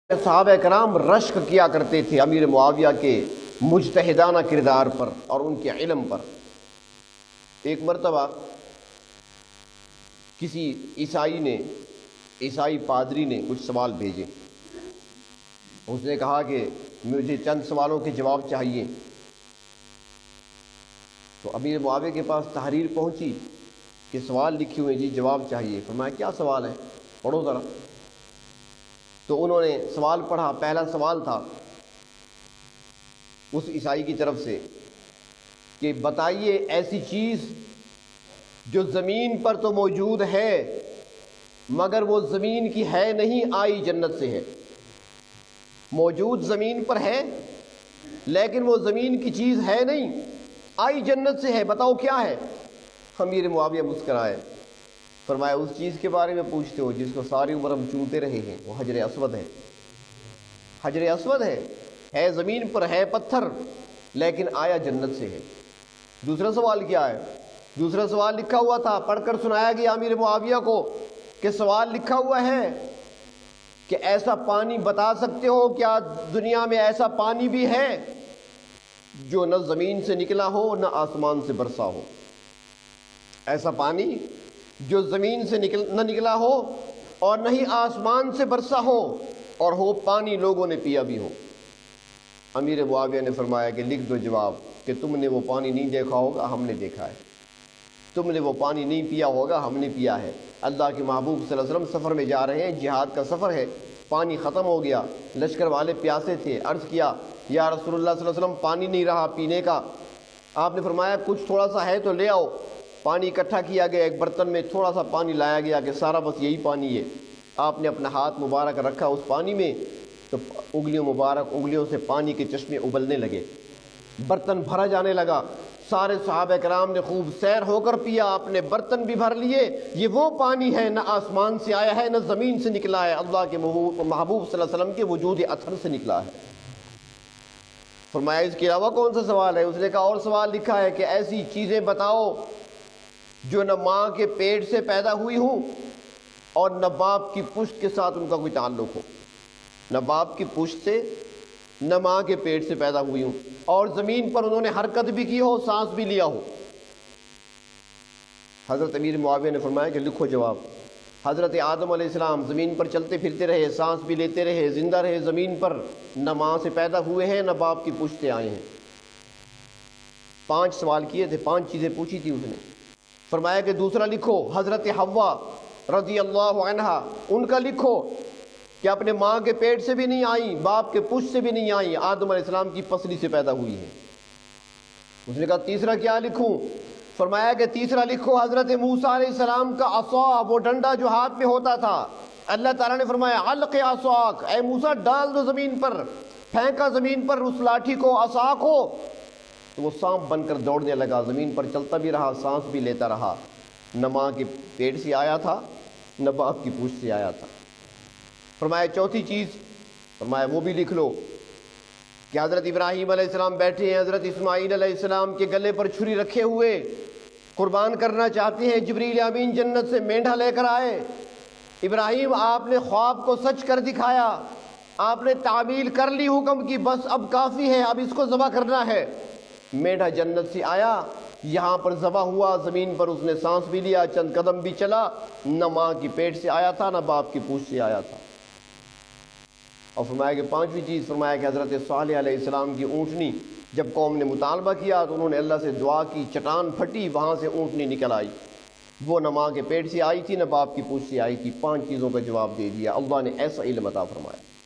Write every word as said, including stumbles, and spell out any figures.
صحابہ کرام رشک کیا کرتے تھے امیر معاویہ کے مجتہدانہ کردار پر اور ان کے علم پر۔ ایک مرتبہ کسی عیسائی نے عیسائی پادری نے کچھ سوال بھیجے۔ اس نے کہا کہ مجھے چند سوالوں کے جواب چاہیے۔ تو امیر معاویہ کے پاس تحریر پہنچی کہ سوال لکھے ہوئے جی جواب چاہیے۔ فرمایا کیا سوال ہے، پڑھو ذرا۔ تو انہوں نے سوال پڑھا۔ پہلا سوال تھا اس عیسائی کی طرف سے کہ بتائیے ایسی چیز جو زمین پر تو موجود ہے مگر وہ زمین کی ہے نہیں، آئی جنت سے ہے۔ موجود زمین پر ہے لیکن وہ زمین کی چیز ہے نہیں، آئی جنت سے ہے، بتاؤ کیا ہے؟ امیر معاویہ مسکرائے۔ فرمایا اس چیز کے بارے میں پوچھتے ہو جس کو ساری عمر ہم چومتے رہے ہیں، وہ حجر اسود ہے۔ حجر اسود ہے ہے زمین پر، ہے پتھر، لیکن آیا جنت سے ہے۔ دوسرا سوال کیا ہے؟ دوسرا سوال لکھا ہوا تھا، پڑھ کر سنایا گیا امیر معاویہ کو کہ سوال لکھا ہوا ہے کہ ایسا پانی بتا سکتے ہو کیا دنیا میں ایسا پانی بھی ہے جو نہ زمین سے نکلا ہو نہ آسمان سے برسا ہو؟ ایسا پانی جو زمین سے نکل نہ نکلا ہو اور نہ ہی آسمان سے برسا ہو، اور ہو پانی لوگوں نے پیا بھی ہو۔ امیر معاویہ نے فرمایا کہ لکھ دو جواب کہ تم نے وہ پانی نہیں دیکھا ہوگا، ہم نے دیکھا ہے۔ تم نے وہ پانی نہیں پیا ہوگا، ہم نے پیا ہے۔ اللہ کے محبوب صلی اللہ علیہ وسلم سفر میں جا رہے ہیں، جہاد کا سفر ہے، پانی ختم ہو گیا، لشکر والے پیاسے تھے۔ عرض کیا یا رسول اللہ صلی اللہ علیہ وسلم پانی نہیں رہا پینے کا۔ آپ نے فرمایا کچھ تھوڑا سا ہے تو لے آؤ۔ پانی اکٹھا کیا گیا، ایک برتن میں تھوڑا سا پانی لایا گیا کہ سارا بس یہی پانی ہے۔ آپ نے اپنا ہاتھ مبارک رکھا اس پانی میں تو انگلیوں مبارک انگلیوں سے پانی کے چشمے ابلنے لگے، برتن بھرا جانے لگا۔ سارے صحابہ کرام نے خوب سیر ہو کر پیا، اپنے برتن بھی بھر لیے۔ یہ وہ پانی ہے نہ آسمان سے آیا ہے نہ زمین سے نکلا ہے، اللہ کے محبوب صلی اللہ علیہ وسلم کے وجود اطہر سے نکلا ہے۔ فرمایا اس کے علاوہ کون سا سوال ہے؟ اس نے کہا اور سوال لکھا ہے کہ ایسی چیزیں بتاؤ جو نہ ماں کے پیٹ سے پیدا ہوئی ہوں اور نہ باپ کی پشت کے ساتھ ان کا کوئی تعلق ہو۔ نہ باپ کی پشت سے نہ ماں کے پیٹ سے پیدا ہوئی ہوں، اور زمین پر انہوں نے حرکت بھی کی ہو، سانس بھی لیا ہو۔ حضرت امیر معاویہ نے فرمایا کہ لکھو جواب۔ حضرت آدم علیہ السلام زمین پر چلتے پھرتے رہے، سانس بھی لیتے رہے، زندہ رہے زمین پر، نہ ماں سے پیدا ہوئے ہیں نہ باپ کی پشت سے آئے ہیں۔ پانچ سوال کیے تھے، پانچ چیزیں پوچھی تھی اس نے۔ فرمایا کہ دوسرا لکھو حضرت حوا رضی اللہ عنہا ان کا لکھو کہ اپنے ماں کے پیٹ سے بھی نہیں آئیں، باپ کے پشت سے بھی نہیں آئیں، آدم علیہ السلام کی پسلی سے پیدا ہوئی ہے۔ اس نے کہا تیسرا کیا لکھوں؟ فرمایا کہ تیسرا لکھو حضرت موسیٰ علیہ السلام کا عصا، وہ ڈنڈا جو ہاتھ میں ہوتا تھا۔ اللہ تعالیٰ نے فرمایا علق عصاک، اے موسیٰ ڈال دو زمین پر، پھینکا زمین پر اس لاٹھی کو، عصا کو، تو وہ سانپ بن کر دوڑنے لگا، زمین پر چلتا بھی رہا، سانس بھی لیتا رہا۔ نہ ماں کے پیٹ سے آیا تھا نہ باپ کی پشت سے آیا تھا۔ فرمایا چوتھی چیز، فرمایا وہ بھی لکھ لو کہ حضرت ابراہیم علیہ السلام بیٹھے ہیں، حضرت اسماعیل علیہ السلام کے گلے پر چھری رکھے ہوئے، قربان کرنا چاہتے ہیں، جبریل امین جنت سے مینڈھا لے کر آئے۔ ابراہیم آپ نے خواب کو سچ کر دکھایا، آپ نے تعمیل کر لی حکم کی، بس اب کافی ہے، اب اس کو ذبح کرنا ہے۔ مینڈھا جنت سے آیا، یہاں پر ذبح ہوا، زمین پر اس نے سانس بھی لیا، چند قدم بھی چلا، نہ ماں کی پیٹ سے آیا تھا نہ باپ کی پوچھ سے آیا تھا۔ اور فرمایا کہ پانچویں چیز، فرمایا کہ حضرت صالح علیہ السلام کی اونٹنی جب قوم نے مطالبہ کیا تو انہوں نے اللہ سے دعا کی، چٹان پھٹی، وہاں سے اونٹنی نکل آئی، وہ نہ ماں کے پیٹ سے آئی تھی نہ باپ کی پوچھ سے آئی تھی۔ پانچ چیزوں کا جواب دے دیا، اللہ نے ایسا علم عطا فرمایا۔